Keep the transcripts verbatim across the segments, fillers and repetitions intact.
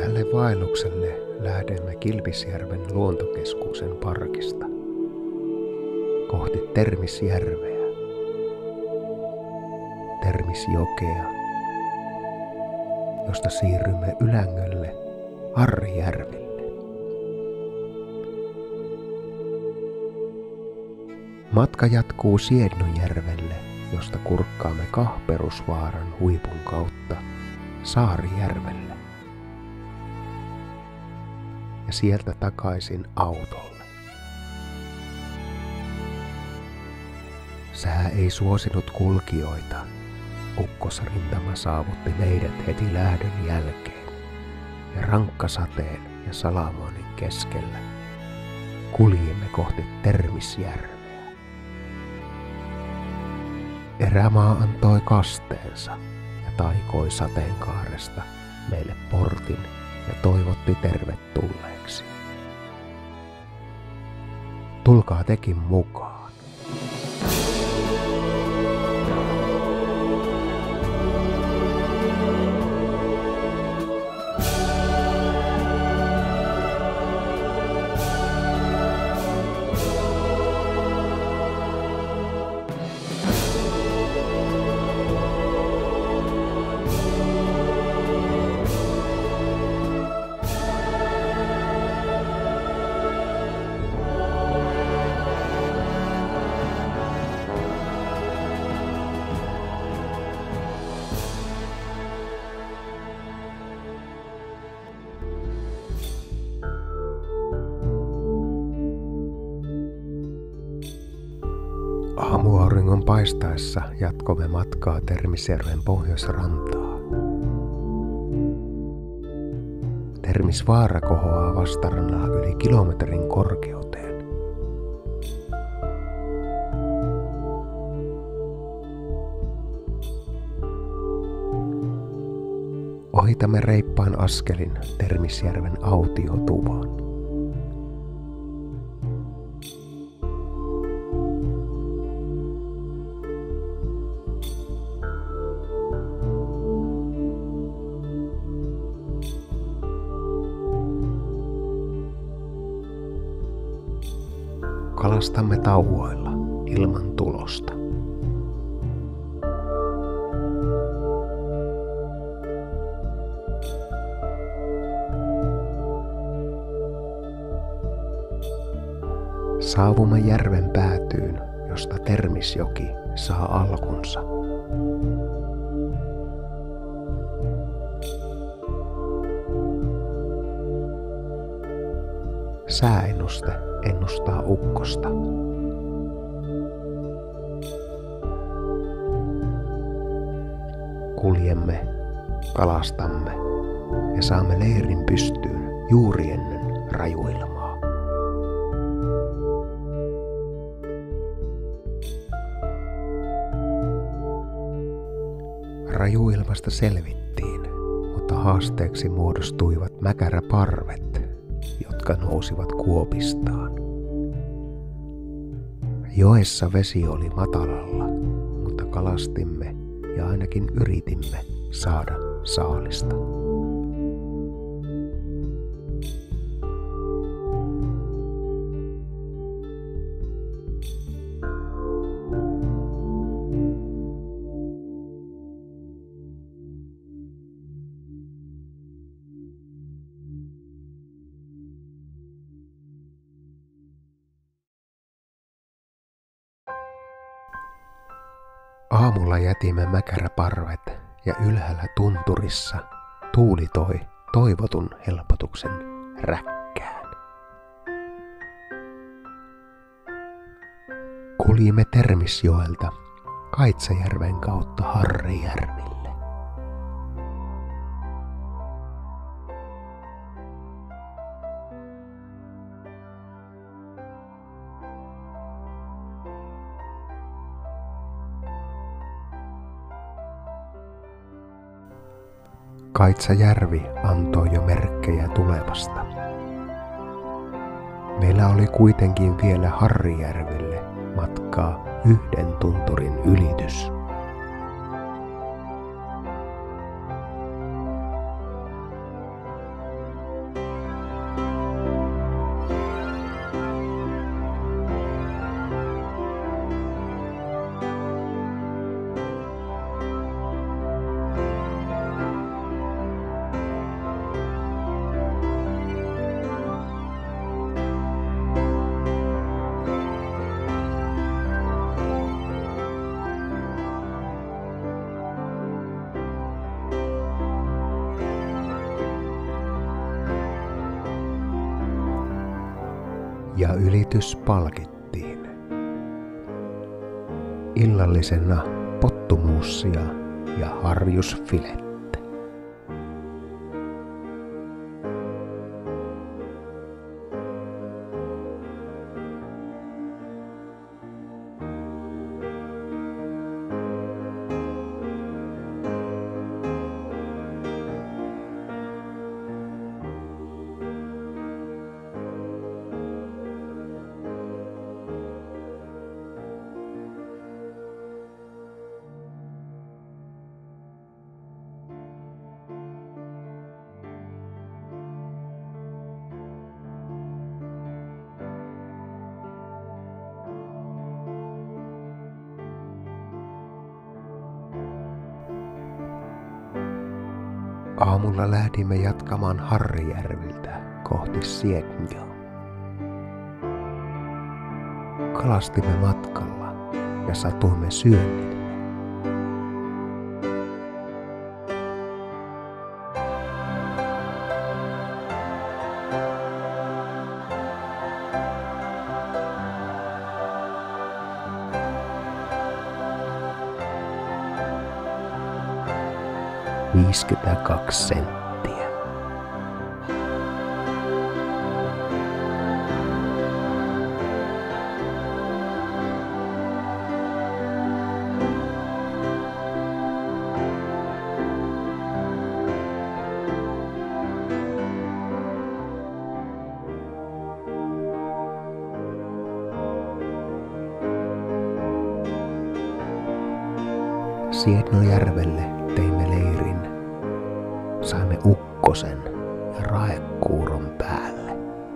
Tälle vaellukselle lähdemme Kilpisjärven luontokeskuksen parkista kohti Termisjärveä, Termisjokea, josta siirrymme Ylängölle Harrijärville. Matka jatkuu Siednojärvelle, josta kurkkaamme Kahperusvaaran huipun kautta Saarijärvelle ja sieltä takaisin autolle. Sää ei suosinut kulkijoita. Ukkosrintama saavutti meidät heti lähdön jälkeen ja rankkasateen ja salamaanin keskellä kuljimme kohti Termisjärveä. Erämaa antoi kasteensa ja taikoi sateenkaaresta meille portin ja toivotti tervetulleeksi. Tulkaa tekin mukaan. Aamuauringon paistaessa jatkoimme matkaa Termisjärven pohjoisrantaa. Termisvaara kohoaa vastarannalla yli kilometrin korkeuteen. Ohitamme reippaan askelin Termisjärven autiotuvan. Kalastamme tauoilla ilman tulosta. Saavumme järven päätyyn, josta Termisjoki saa alkunsa. Sääennuste ennustaa ukkosta. Kuljemme, kalastamme ja saamme leirin pystyyn juuri ennen rajuilmaa. Rajuilmasta selvittiin, mutta haasteeksi muodostuivat mäkäräparvet, jotka nousivat kuopistaan. Joessa vesi oli matalalla, mutta kalastimme ja ainakin yritimme saada saalista. Aamulla jätimme mäkäräparvet ja ylhäällä tunturissa tuuli toi toivotun helpotuksen räkkään. Kuljimme Termisjoelta Kaitsajärven kautta Harrijärville. Kaitsajärvi antoi jo merkkejä tulevasta. Meillä oli kuitenkin vielä Harrijärvelle matkaa yhden tunturin ylitys. ja ylitys palkittiin. Illallisena pottumuussia ja harjusfilettä. Aamulla lähdimme jatkamaan Harrijärviltä kohti Sietnjoa. Kalastimme matkalla ja satuimme syönnille. viisikymmentäkaksi senttiä. Sietnojärvelle teimme leirin. Saimme ukkosen ja raekuuron päälle.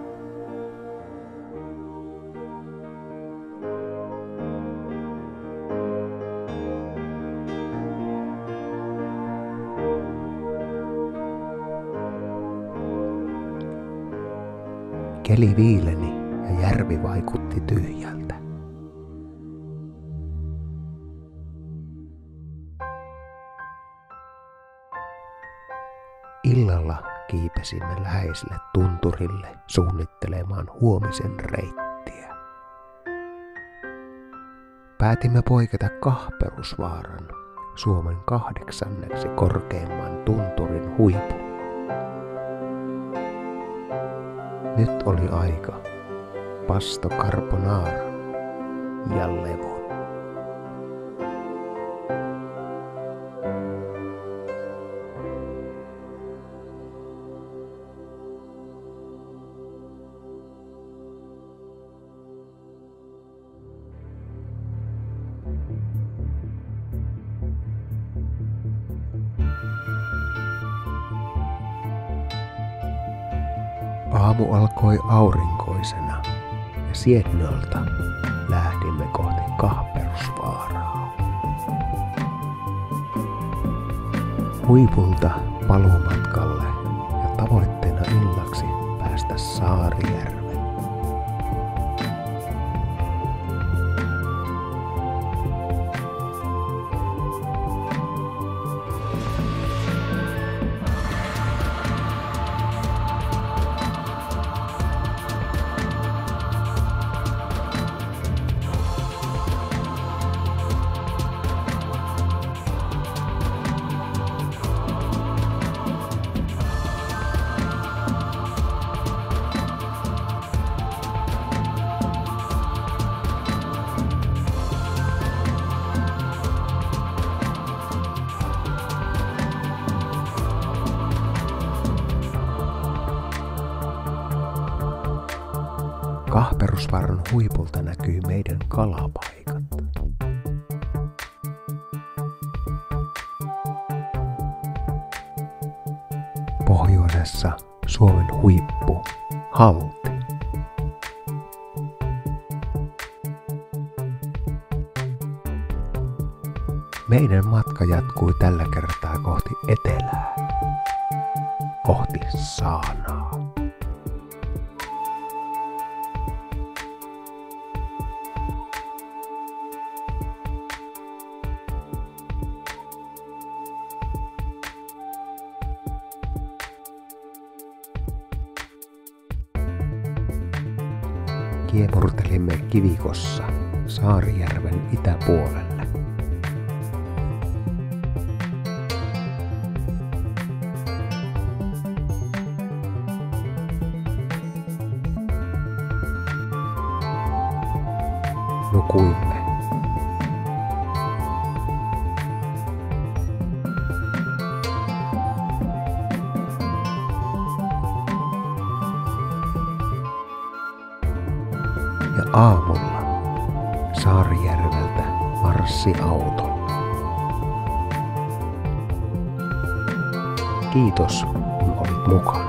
Keli viileni ja järvi vaikutti tyhjältä. Illalla kiipesimme läheiselle tunturille suunnittelemaan huomisen reittiä. Päätimme poiketa Kahperusvaaran, Suomen kahdeksanneksi korkeimman tunturin huipun. Nyt oli aika pasto carbonara ja levon. Aamu alkoi aurinkoisena ja Sietnolta lähdimme kohti Kahperusvaaraa. Huipulta paluumatkalle ja tavoitteena illaksi päästä Saarijärvelle. Kahperusvaaran huipulta näkyy meidän kalapaikat. Pohjoisessa Suomen huippu, Halti. Meidän matka jatkui tällä kertaa kohti etelää, kohti Saanaa. kiemurtelimme kivikossa Saarijärven itäpuolelle. Nukuimme. Ja aamulla Saarijärveltä marssi auto. Kiitos, kun olit mukana.